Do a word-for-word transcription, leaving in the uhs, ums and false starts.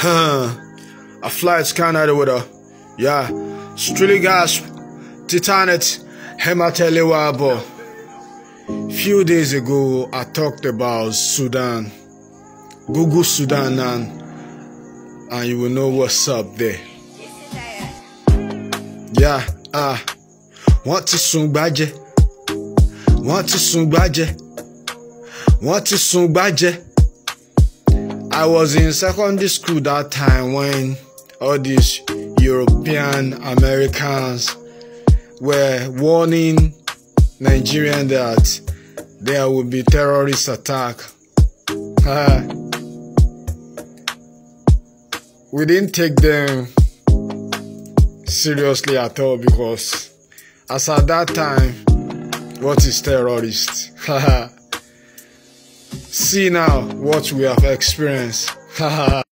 A flight to Canada with a, yeah, StreetlyGospel, Titanet, Hemateliwabo. Few days ago, I talked about Sudan. Google Sudan and, and you will know what's up there. Yeah, ah, uh, want to sungbaje, want to sungbaje, want to sungbaje. I was in secondary school that time when all these European Americans were warning Nigerians that there will be terrorist attack. Uh, we didn't take them seriously at all because as at that time, what is terrorist? See now what we have experienced.